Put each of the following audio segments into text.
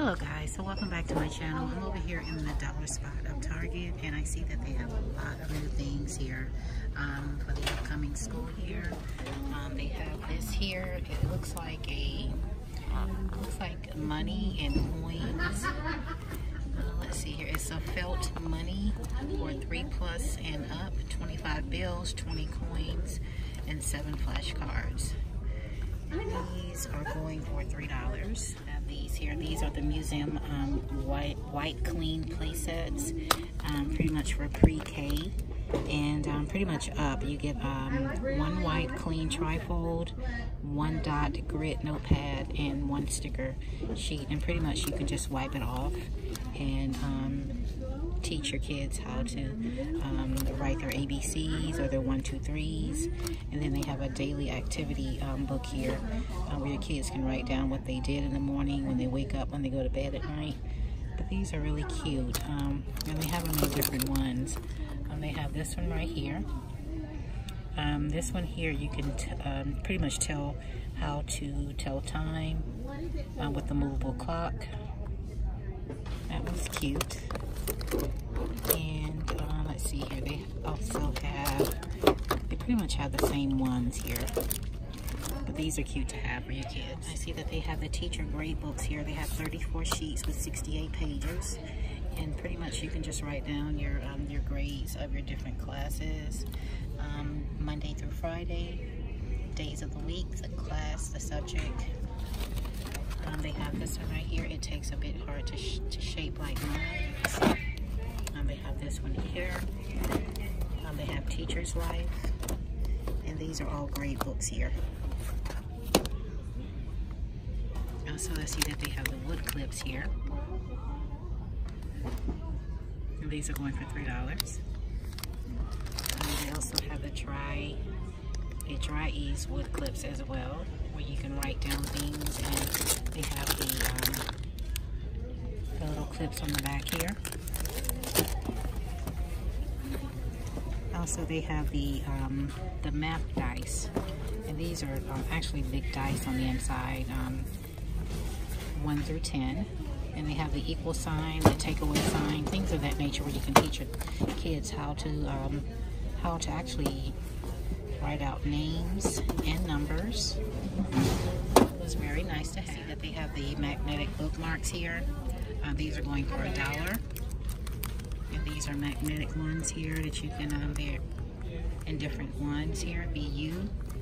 Hello guys, so welcome back to my channel. I'm over here in the dollar spot of Target, and I see that they have a lot of new things here for the upcoming school year. They have this here. It looks like money and coins. Let's see here. It's a felt money for 3+ and up, 25 bills, 20 coins, and 7 flashcards. These are going for $3. These here, these are the museum white clean play sets, pretty much for pre-K, and pretty much up. You get 1 white clean trifold, 1 dot grit notepad, and 1 sticker sheet, and pretty much you can just wipe it off and teach your kids how to write their ABCs or their 1, 2, 3s. And then they have a daily activity book here where your kids can write down what they did in the morning, when they wake up, when they go to bed at night. But these are really cute, and they have them in different ones. They have this one right here. This one here, you can pretty much tell how to tell time with the movable clock. That was cute. And let's see here, they also have, they pretty much have the same ones here, but these are cute to have for your kids. I see that they have the teacher grade books here. They have 34 sheets with 68 pages, and pretty much you can just write down your grades of your different classes, Monday through Friday, days of the week, the class, the subject. They have this one right here. It takes a bit hard to shape like lines. They have this one here. They have Teacher's Life. And these are all great books here. Also, I see that they have the wood clips here. And these are going for $3. They also have the dry ease wood clips as well, where you can write down things, and they have the little clips on the back here. Also, they have the math dice, and these are actually big dice on the inside, 1 through 10. And they have the equal sign, the takeaway sign, things of that nature, where you can teach your kids how to actually write out names and numbers. It was very nice to have. See that they have the magnetic bookmarks here. These are going for $1. And these are magnetic ones here that you can, they're in different ones here, BU.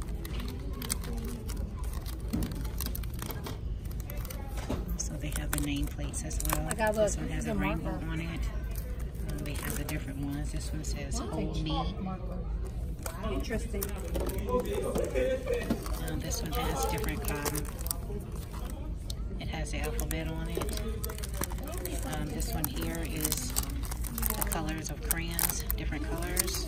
So they have the nameplates as well. This one has a rainbow on it. They have the different ones. This one says Hold Me. Interesting. This one has different, it has the alphabet on it. This one here is the colors of crayons, different colors.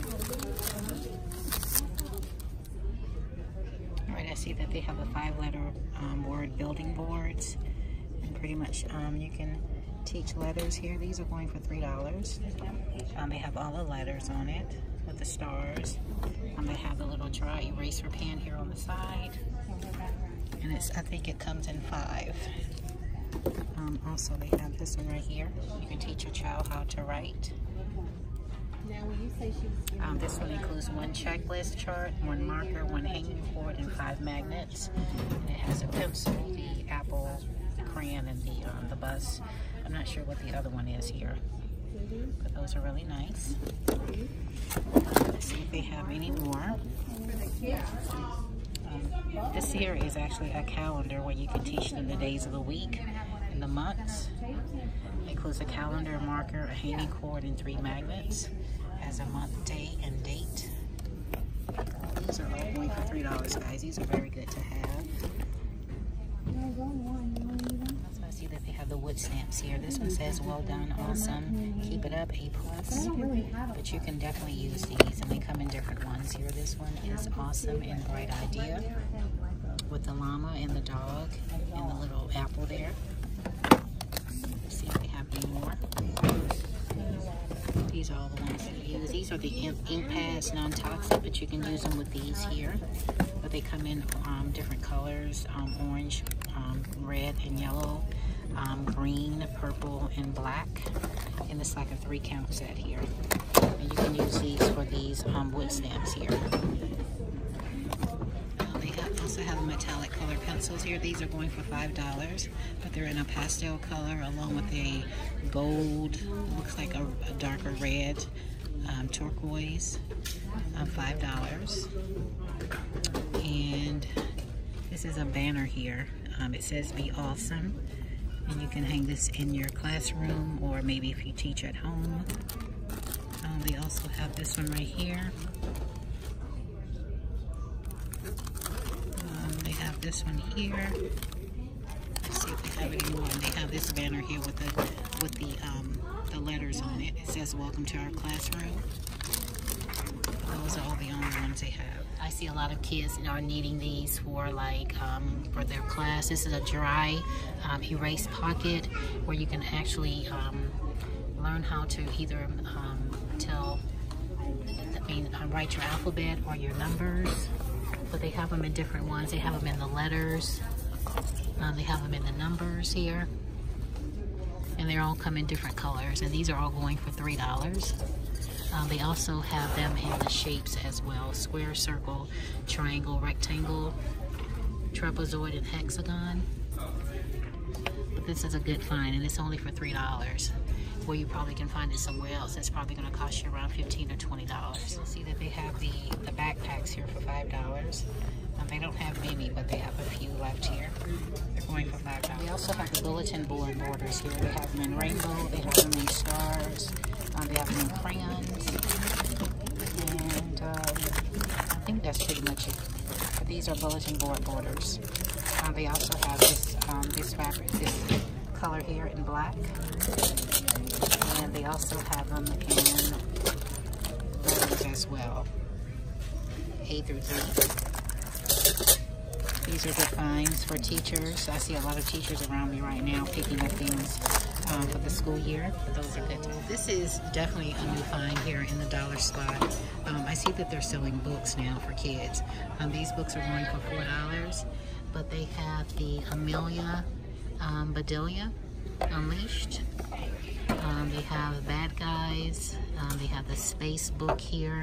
Alright, I see that they have a 5-letter word building boards. And pretty much you can teach letters here. These are going for $3. They have all the letters on it with the stars. They have the little dry eraser pen here on the side, and I think it comes in 5. Also, they have this one right here. You can teach your child how to write. This one includes 1 checklist chart, 1 marker, 1 hanging cord, and 5 magnets. And it has a pencil, the apple, the crayon, and the bus. I'm not sure what the other one is here, but those are really nice. Let's see if they have any more. This here is actually a calendar where you can teach them the days of the week and the months. It includes a calendar, a marker, a hanging cord, and 3 magnets as a month, day, and date. These are all going for $3, guys. These are very good to have. I see that they have the wood stamps here. This one says, well done, awesome, keep it up, A+. But you can definitely use these, and they come in different ones here. This one is awesome and bright idea with the llama and the dog and the little apple there. Let's see if they have any more. These are all the ones that you use. These are the ink pads, non-toxic, but you can use them with these here. But they come in different colors, orange, red, and yellow. green, purple, and black. And it's like a 3-count set here. And you can use these for these wood stamps here. They also have metallic color pencils here. These are going for $5, but they're in a pastel color along with a gold, looks like a darker red, turquoise, $5. And this is a banner here. It says "Be Awesome," and you can hang this in your classroom or maybe if you teach at home. They also have this one right here. They have this one here. Let's see if they have any more. And they have this banner here with the letters on it. It says "Welcome to our classroom." Those are all the only ones they have. I see a lot of kids are needing these for like for their class. This is a dry erase pocket where you can actually learn how to either write your alphabet or your numbers. But they have them in different ones. They have them in the letters. They have them in the numbers here. And they all come in different colors. And these are all going for $3. They also have them in the shapes as well. Square, circle, triangle, rectangle, trapezoid, and hexagon. But this is a good find, and it's only for $3. Where you probably can find it somewhere else, it's probably going to cost you around $15 or $20. You'll see that they have the backpacks here for $5. They don't have many, but they have a few left here. They're going for $5. They also have the bulletin board borders here. They have them in rainbow, they have them in stars, they have them in crayons, and I think that's pretty much it. But these are bulletin board borders. They also have this fabric, this color here in black, and they also have them in those as well, A through Z. These are good finds for teachers. I see a lot of teachers around me right now picking up things for the school year. Those are good. This is definitely a new find here in the dollar spot. I see that they're selling books now for kids. These books are going for $4, but they have the Amelia Bedelia Unleashed. They have Bad Guys. They have the Space book here.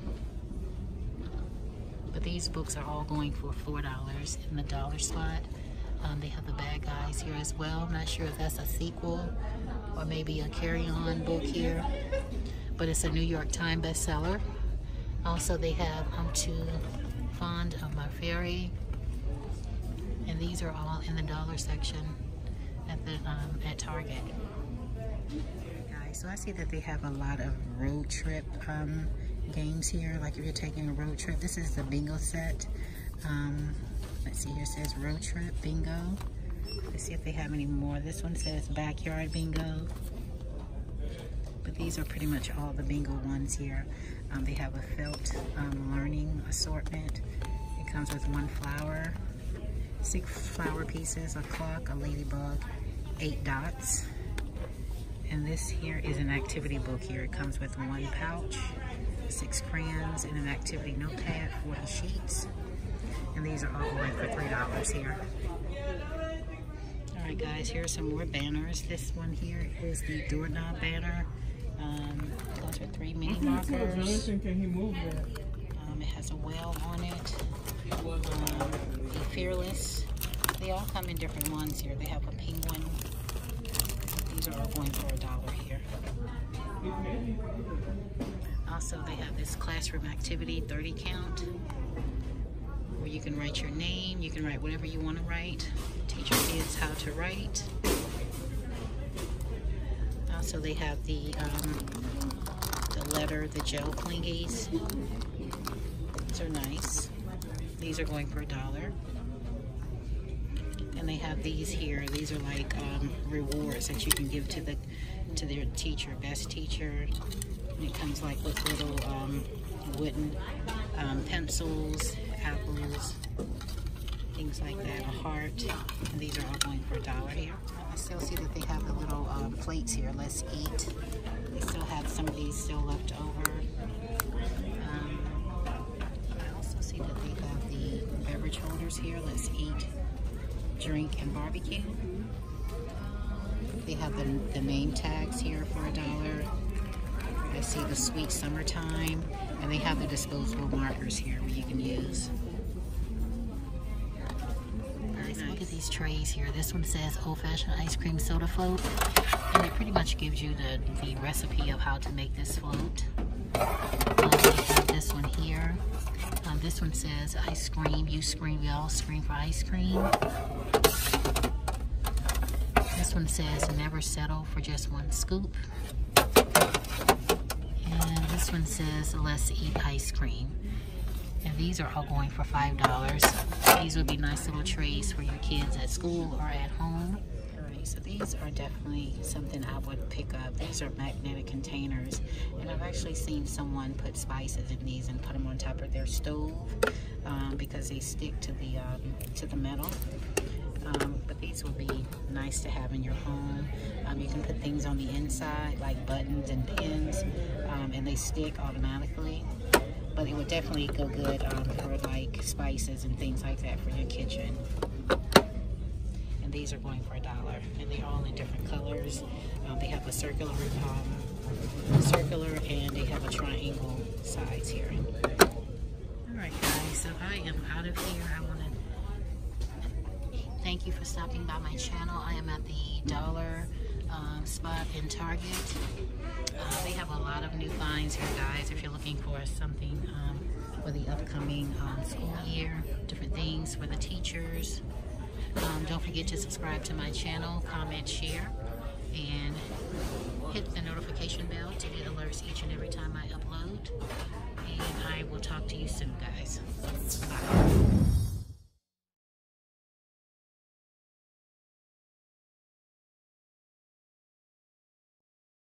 But these books are all going for $4 in the dollar spot. They have the Bad Guys here as well. I'm not sure if that's a sequel or maybe a carry-on book here, but it's a New York Times bestseller. Also, they have I'm Too Fond of My Fairy, and these are all in the dollar section at Target. Guys, so I see that they have a lot of road trip games here, like if you're taking a road trip. This is the bingo set. Let's see, here it says road trip bingo. Let's see if they have any more. This one says backyard bingo. But these are pretty much all the bingo ones here. They have a felt learning assortment. It comes with 1 flower, 6 flower pieces, a clock, a ladybug, 8 dots. And this here is an activity book here. It comes with 1 pouch, 6 crayons, and an activity notepad, 40 sheets. And these are all going for $3 here. Alright guys, here are some more banners. This one here is the doorknob banner. Those are 3 mini markers. It has a whale on it. Be Fearless. They all come in different ones here. They have a penguin. These are all going for $1 here. Also, they have this classroom activity, 30 count, where you can write your name, you can write whatever you want to write, teach your kids how to write. Also, they have the letter, the gel clingies. These are nice. These are going for $1. And they have these here. These are like rewards that you can give to their teacher, best teacher. And it comes like with little wooden pencils, apples, things like that, a heart. And these are all going for $1 here. I still see that they have the little plates here, let's eat. They still have some of these still left over. I also see that they have the beverage holders here, let's eat, drink, and barbecue. They have the name tags here for $1. I see the Sweet Summertime, and they have the disposable markers here where you can use. Very nice. Look at these trays here. This one says Old Fashioned Ice Cream Soda Float, and it pretty much gives you the recipe of how to make this float. They have this one here. This one says ice cream. You scream, we all scream for ice cream. This one says never settle for just one scoop. And this one says let's eat ice cream. And these are all going for $5. These would be nice little trays for your kids at school or at home. Alright, so these are definitely something I would pick up. These are magnetic containers, and I've actually seen someone put spices in these and put them on top of their stove because they stick to the metal. But these would be nice to have in your home. You can put things on the inside like buttons and pins, and they stick automatically. But it would definitely go good for like spices and things like that for your kitchen. And these are going for $1, and they're all in different colors. They have a circular and they have a triangle size here. Alright guys, so I am out of here. I want to thank you for stopping by my channel. I am at the dollar spot in Target. They have a lot of new finds here, guys, if you're looking for something for the upcoming school year, different things for the teachers. Don't forget to subscribe to my channel, comment, share, and hit the notification bell to get alerts each and every time I upload. And I will talk to you soon, guys. Bye.